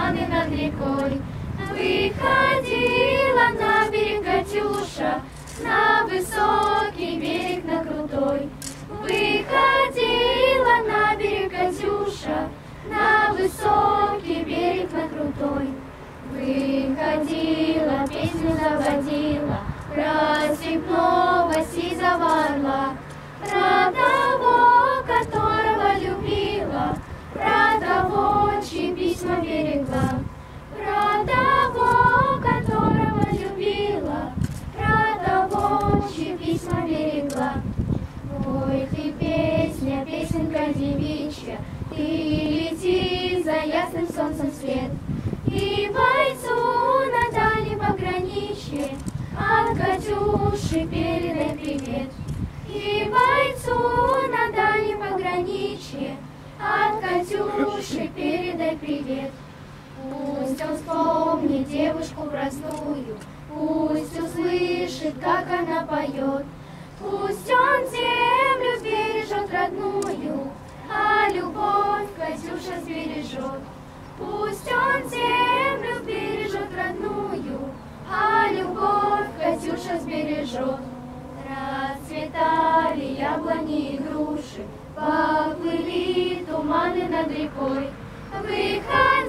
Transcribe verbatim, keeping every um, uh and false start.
туманы над рекой. Выходила на берег Катюша, на высокий берег, на крутой. Выходила на берег Катюша, на высокий берег, на крутой. Выходила, песню заводила про степного сизого орла, про того, которого любила, про того, чьи письма берегла, про того, которого любила, про того, чьи письма берегла. Ой, ты песня, песенка девичья, ты лети за ясным солнцем свет, и бойцу на дальнем пограничье от Катюши передай привет. И бойцу на дальнем пограничье от Катюши передай привет. Пусть он вспомнит девушку простую, пусть услышит, как она поет. Пусть он землю бережет родную, а любовь Катюша сбережет. Пусть он землю бережет родную, а любовь Катюша сбережет. Расцветали яблони и груши, поплыли туманы над рекой. Выходи